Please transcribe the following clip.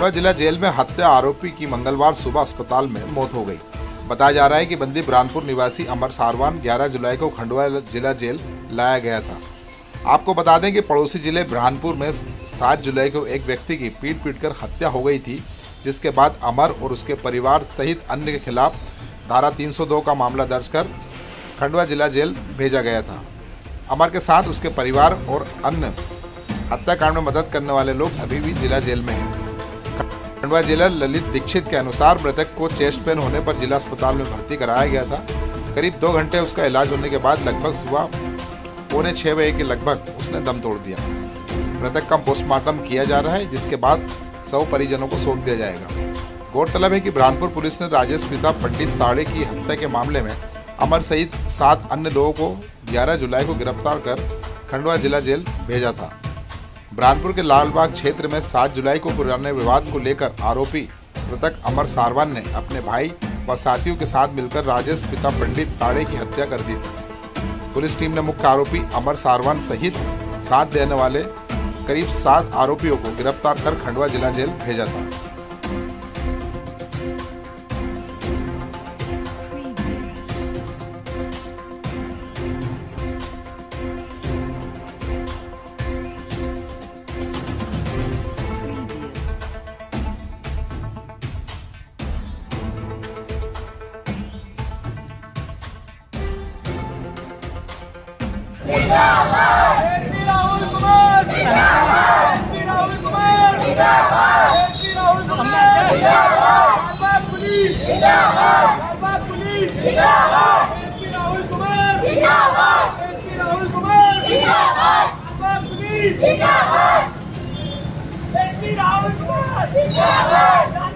खंडवा जिला जेल में हत्या आरोपी की मंगलवार सुबह अस्पताल में मौत हो गई। बताया जा रहा है कि बंदी बुरहानपुर निवासी अमर सारवान 11 जुलाई को खंडवा जिला जेल लाया गया था। आपको बता दें कि पड़ोसी जिले बुरहानपुर में 7 जुलाई को एक व्यक्ति की पीट कर हत्या हो गई थी, जिसके बाद अमर और उसके परिवार सहित अन्य के खिलाफ धारा 302 का मामला दर्ज कर खंडवा जिला जेल भेजा गया था। अमर के साथ उसके परिवार और अन्य हत्याकांड में मदद करने वाले लोग अभी भी जिला जेल में हैं। खंडवा जिला ललित दीक्षित के अनुसार मृतक को चेस्ट पेन होने पर जिला अस्पताल में भर्ती कराया गया था। करीब 2 घंटे उसका इलाज होने के बाद लगभग सुबह 5:45 बजे के लगभग उसने दम तोड़ दिया। मृतक का पोस्टमार्टम किया जा रहा है, जिसके बाद शव परिजनों को सौंप दिया जाएगा। गौरतलब है कि बुरहानपुर पुलिस ने राजेश पिता पंडित ताड़े की हत्या के मामले में अमर सहित 7 अन्य लोगों को 11 जुलाई को गिरफ्तार कर खंडवा जिला जेल भेजा था। बुरहानपुर के लालबाग क्षेत्र में 7 जुलाई को पुराने विवाद को लेकर आरोपी मृतक अमर सारवान ने अपने भाई व साथियों के साथ मिलकर राजेश पिता पंडित ताड़े की हत्या कर दी थी। पुलिस टीम ने मुख्य आरोपी अमर सारवान सहित साथ देने वाले करीब 7 आरोपियों को गिरफ्तार कर खंडवा जिला जेल भेजा था। Rahul Kumar Rahul Kumar Rahul Kumar Lalbagh police Lalbagh police Rahul Kumar Rahul Kumar Lalbagh police Rahul Kumar